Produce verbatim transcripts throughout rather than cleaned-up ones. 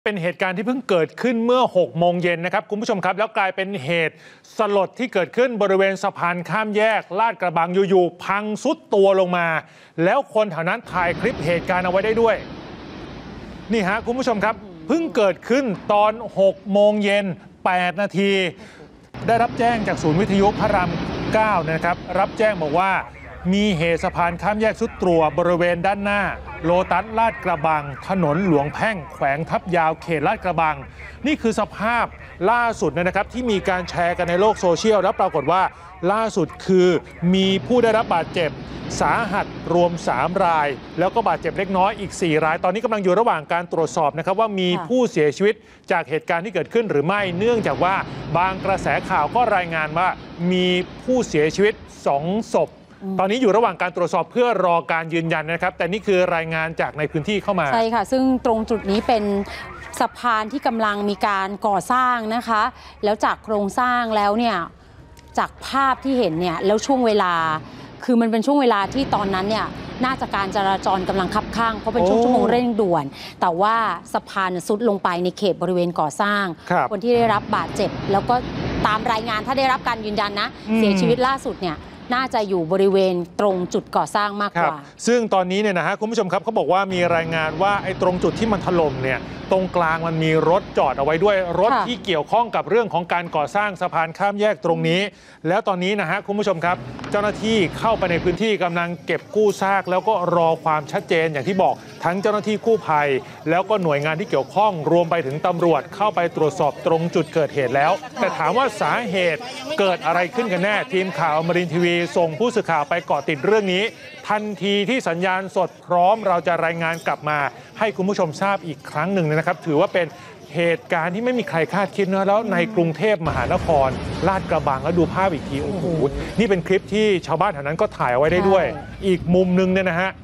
เป็นเหตุการณ์ที่เพิ่งเกิดขึ้นเมื่อหกโมงเย็นนะครับคุณผู้ชมครับแล้วกลายเป็นเหตุสลดที่เกิดขึ้นบริเวณสะพานข้ามแยกลาดกระบังอยู่ๆพังซุดตัวลงมาแล้วคนแถวนั้นถ่ายคลิปเหตุการณ์เอาไว้ได้ด้วยนี่ฮะคุณผู้ชมครับเพิ่งเกิดขึ้นตอนหกโมงเย็นแปดนาทีได้รับแจ้งจากศูนย์วิทยุพระรามเก้านะครับรับแจ้งบอกว่ามีเหตุสะพานข้ามแยกซุดตัวบริเวณด้านหน้าโลตัสลาดกระบังถนนหลวงแพ่งแขวงทับยาวเขตลาดกระบังนี่คือสภาพล่าสุดนะครับที่มีการแชร์กันในโลกโซเชียลแล้วปรากฏว่าล่าสุดคือมีผู้ได้รับบาดเจ็บสาหัสรวมสามรายแล้วก็บาดเจ็บเล็กน้อยอีกสี่รายตอนนี้กำลังอยู่ระหว่างการตรวจสอบนะครับว่ามีผู้เสียชีวิตจากเหตุการณ์ที่เกิดขึ้นหรือไม่เนื่องจากว่าบางกระแสข่าวก็รายงานว่ามีผู้เสียชีวิตสองศพตอนนี้อยู่ระหว่างการตรวจสอบเพื่อรอการยืนยันนะครับแต่นี่คือรายงานจากในพื้นที่เข้ามาใช่ค่ะซึ่งตรงจุดนี้เป็นสะพานที่กำลังมีการก่อสร้างนะคะแล้วจากโครงสร้างแล้วเนี่ยจากภาพที่เห็นเนี่ยแล้วช่วงเวลาคือมันเป็นช่วงเวลาที่ตอนนั้นเนี่ยน่าจะการจราจรกำลังคับข้างเพราะเป็นช่วงชั่วโมงเร่งด่วนแต่ว่าสะพานซุดลงไปในเขตบริเวณก่อสร้างคนที่ได้รับบาดเจ็บแล้วก็ตามรายงานถ้าได้รับการยืนยันนะเสียชีวิตล่าสุดเนี่ยน่าจะอยู่บริเวณตรงจุดก่อสร้างมากกว่าซึ่งตอนนี้เนี่ยนะฮะคุณผู้ชมครับเขาบอกว่ามีรายงานว่าไอ้ตรงจุดที่มันถล่มเนี่ยตรงกลางมันมีรถจอดเอาไว้ด้วยรถที่เกี่ยวข้องกับเรื่องของการก่อสร้างสะพานข้ามแยกตรงนี้แล้วตอนนี้นะฮะคุณผู้ชมครับเจ้าหน้าที่เข้าไปในพื้นที่กำลังเก็บกู้ซากแล้วก็รอความชัดเจนอย่างที่บอกทั้งเจ้าหน้าที่กู้ภัยแล้วก็หน่วยงานที่เกี่ยวข้องรวมไปถึงตำรวจเข้าไปตรวจสอบตรงจุดเกิดเหตุแล้วแต่ถามว่าสาเหตุเกิดอะไรขึ้นกันแน่ทีมข่าวอมรินทร์ทีวีส่งผู้สื่อข่าวไปเกาะติดเรื่องนี้ทันทีที่สัญญาณสดพร้อมเราจะรายงานกลับมาให้คุณผู้ชมทราบอีกครั้งหนึ่งนะครับถือว่าเป็นเหตุการณ์ที่ไม่มีใครคาดคิดนะแล้วในกรุงเทพมหานครลาดกระบังแล้วดูภาพอีกทีโอ้โหนี่เป็นคลิปที่ชาวบ้านแถวนั้นก็ถ่ายเอาไว้ได้ด้วยอีกมุมนึงเนี่ยนะฮะ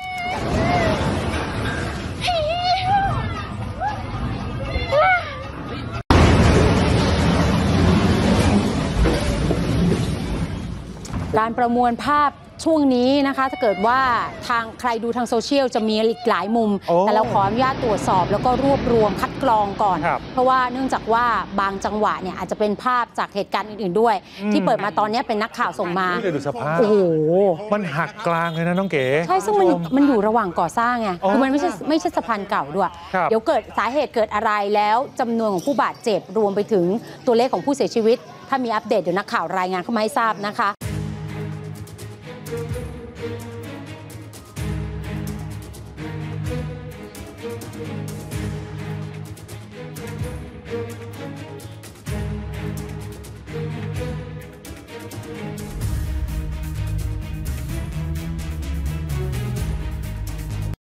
การประมวลภาพช่วงนี้นะคะถ้าเกิดว่าทางใครดูทางโซเชียลจะมีอีกหลายมุมแต่เราขออนุญาตตรวจสอบแล้วก็รวบรวมคัดกรองก่อนเพราะว่าเนื่องจากว่าบางจังหวะเนี่ยอาจจะเป็นภาพจากเหตุการณ์อื่นๆด้วยที่เปิดมาตอนนี้เป็นนักข่าวส่งมาดูสภาพโอ้โหมันหักกลางเลยนะน้องเก๋ใช่ซึ่งมันมันอยู่ระหว่างก่อสร้างไงคือมันไม่ใช่ไม่ใช่สะพานเก่าด้วยเดี๋ยวเกิดสาเหตุเกิดอะไรแล้วจำนวนของผู้บาดเจ็บรวมไปถึงตัวเลขของผู้เสียชีวิตถ้ามีอัปเดตเดี๋ยวนักข่าวรายงานเข้ามาให้ทราบนะคะ